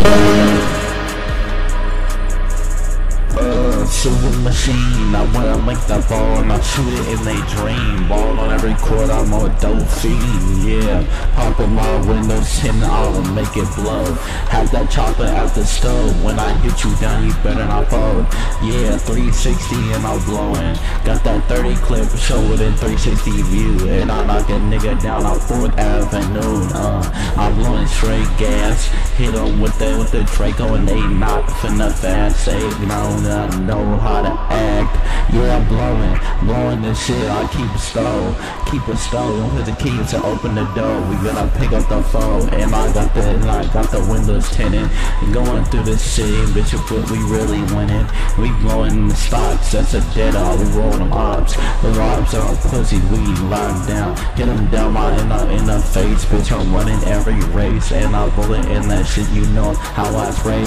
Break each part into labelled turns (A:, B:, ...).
A: Shooting machine, I wanna make the ball and I shoot it in they dream. Ball on every court, I'm a dope fiend, yeah. Popping my windows tint, I'll make it blow. Have that chopper at the stove, when I hit you down, you better not fold. Yeah, 360 and I'm blowing. Got that 30 clip, show it in 360 view. And I knock a nigga down on 4th Avenue, I'm blowing straight gas. Hit them with the Draco and they not finna fast. They don't know how to act. Yeah, I'm blowing this shit. I keep it stole. Don't put the key to open the door. We gotta pick up the phone, and I got the windows tinted. Going through the city, bitch, but we really winning. We blowing the stocks. That's a dead all. We roll them ops. The ops are pussy. We locked down. Get them down in the face, bitch. I'm running every race, and I bullet in that shit. You know how I spray.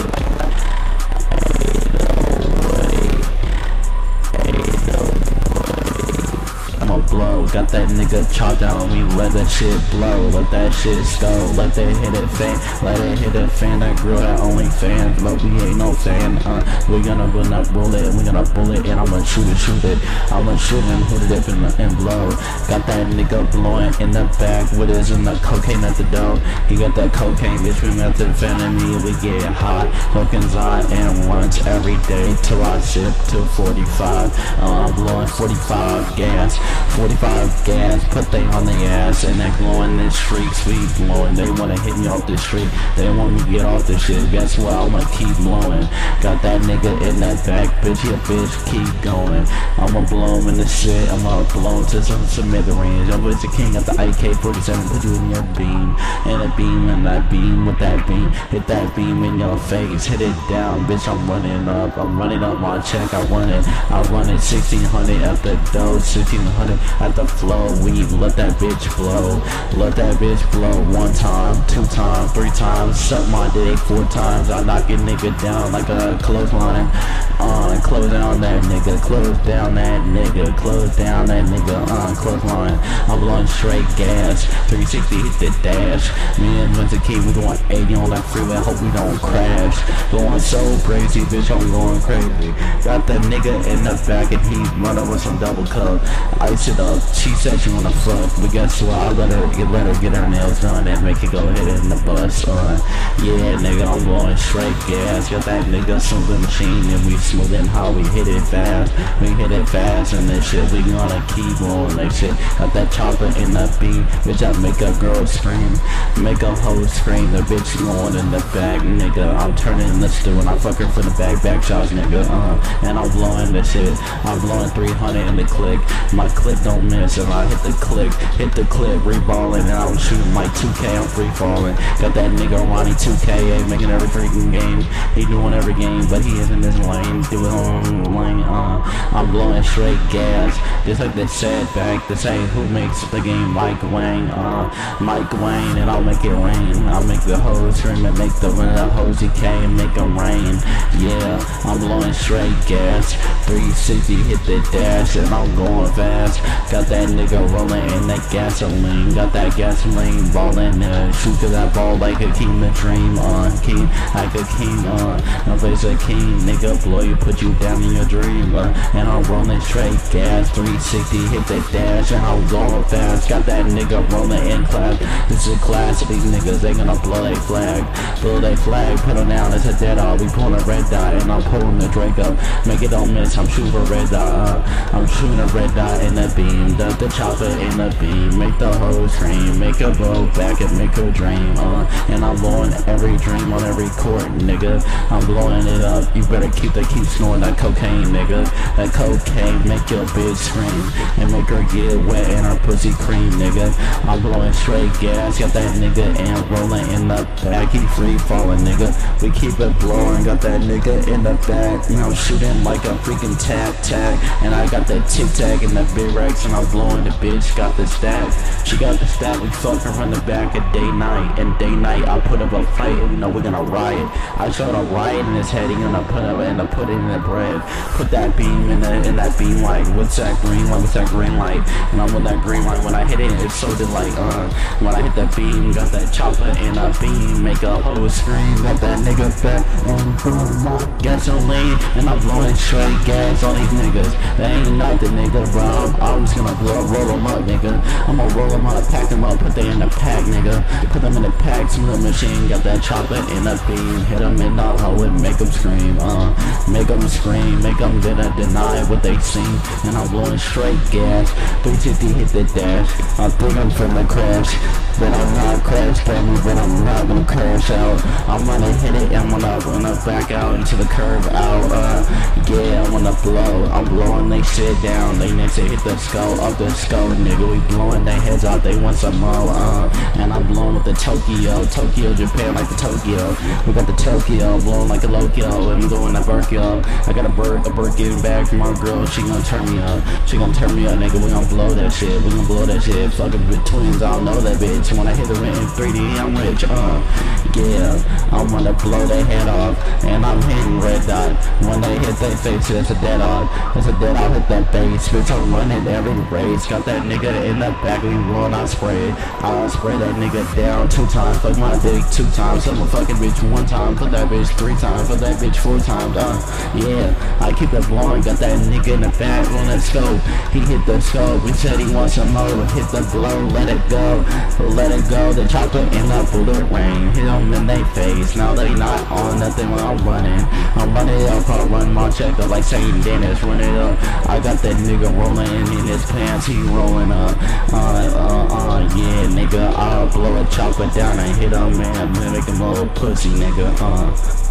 A: Blow, got that nigga chopped down, we let that shit blow, let that shit go, let that hit it fan, that girl that only fan, but we ain't no fan, we gonna run that bullet, and I'ma shoot it, I'ma shoot him, hit it and blow, got that nigga blowing in the back, with his in the cocaine at the door, he got that cocaine, bitch, we methamphetamine, we get hot, smoking Zion and once every day, till I ship to 45, I'm blowing 45 gas, put they on the ass, and they glowing the streets, we blowing, they wanna hit me off the street, they want me to get off this shit, guess what, I'ma keep blowing, got that nigga in that back, bitch, yeah, bitch, keep going, I'ma blow him in the shit, I'ma blow him to some smithereens, I'm with the king of the AK-47, put you in your beam, and a beam, and that beam, with that beam, hit that beam in your face, hit it down, bitch, I'm running up my check, I run it 1600 at the door, 1600 at the flow, we let that bitch blow, 1 time, 2 times, 3 times, suck my dick 4 times, I knock a nigga down like a clothesline, close down that nigga, clothesline, I'm blowing straight gas, 360 hit the dash, me and Mr. Key, we going 80 on that freeway, hope we don't crash, going so crazy, bitch, I'm going crazy, got that nigga in the back and he running with some double cup, ice it up, she said she wanna fuck, but guess what, I let her get her nails done and make it go hit it in the bus, yeah, nigga, I'm blowing straight gas, got that nigga smoothing machine, and we smoothing how we hit it fast, and this shit, we gonna keep blowing that shit, got that chopper in the beam, bitch, I make a girl scream, make a hoe scream, the bitch going in the back, nigga, I'm turning the stew, and I fuck her for the back shots, nigga, and I'm blowing this shit, I'm blowing 300 in the click, my click don't miss, if I hit the clip, reballing, and I'm shooting like 2K, I'm free falling, got that nigga Ronnie 2K, making every freaking game, he doing every game, but he is in this lane, do it on lane, I'm blowing straight gas, just like they said back, they say who makes the game, Mike Wayne, and I'll make it rain, I'll make the hoes scream and make the hoes decay and make them rain, yeah, I'm blowing straight gas, 360 hit the dash, and I'm going fast, got that nigga rolling in that gasoline, ballin', shoot to that ball like a king, the dream on, no place a king, nigga, blow you, put you down in your dream, and I'm rolling straight gas, 360 hit the dash, and I'm going fast, got that nigga rolling in class, this is a class, these niggas, they gonna blow they flag, put them down, it's a dead all, we pulling a red dot, and I'm pulling the Draco, make it don't miss, I'm shooting a red dot, I'm shooting a red dot in the beam, the chopper in the beam, make the hoe scream, make a blow back and make her dream, and I'm blowing every dream on every court, nigga, I'm blowing it up, you better keep snoring that cocaine, nigga, that cocaine make your bitch scream, and make her get wet and her pussy cream, nigga, I'm blowing straight gas, got that nigga and rolling in the back, he free falling, nigga, we keep it blowing, got that nigga in the back, you know, shooting like a freaking tac, and I got that tic tac and the big racks, and I'm blowing blowing the bitch, got the stack. She got the stack, we fucking from the back at day night. And day night, I put up a fight, and you know we're gonna riot. I showed a riot in his head, he gonna put it in the bread. Put that beam in that beam light. What's that green light? What's that green light? And I'm with that green light. When I hit it, it's so delight. When I hit that beam, got that chopper in a beam, make a whole scream. Got that nigga back and boom, my gasoline, and I'm blowing straight gas on these niggas. They ain't nothing, nigga, bro. I'm just gonna roll them up, nigga. I'm gonna roll them up, pack them up, put them in the pack, nigga. Put them in the pack, smooth machine, got that chopper in a beam. Hit them in the hole and make them scream, make them scream, make them deny what they seen. And I'm blowing straight gas, 360 hit the dash. I bring them from the crash, but I'm not crash, baby, but I'm not gonna crash out. I'm gonna hit it, I'm gonna back out into the curve out, yeah, I'm gonna blow. I'm blowing they shit down, they next to hit the skull, up the skull, nigga, we blowing their heads out, they want some more, and I'm blowing with the Tokyo, Japan like the Tokyo. We got the Tokyo, blowing like a Lokyo, and I'm going to Berkyo. I got a Birkin bag from my girl, she gonna turn me up, nigga, we gonna blow that shit, fucking with twins, I don't know that bitch. When I hit the ring in 3D, I'm rich, yeah, I'm gonna blow their head off, and I'm hitting red dot. When they hit their face, it's a dead off, hit that base, bitch, I'm running every race. Got that nigga in the back, we roll, I spray that nigga down 2 times, fuck my dick 2 times, suck my fucking bitch 1 time, put that bitch 3 times, put that bitch 4 times, yeah, I keep it blowing, got that nigga in the back on that scope, he hit the scope, he said he wants some more, hit the blow, let it go, the chopper in the bullet rain, hit them in they face, now they not on nothing when I'm running up, I'll run my check up like St. Dennis, run it up, I got that nigga rolling in his pants, he rolling up, yeah, nigga, I'll blow a chopper down and hit him, man, make him a little pussy, nigga,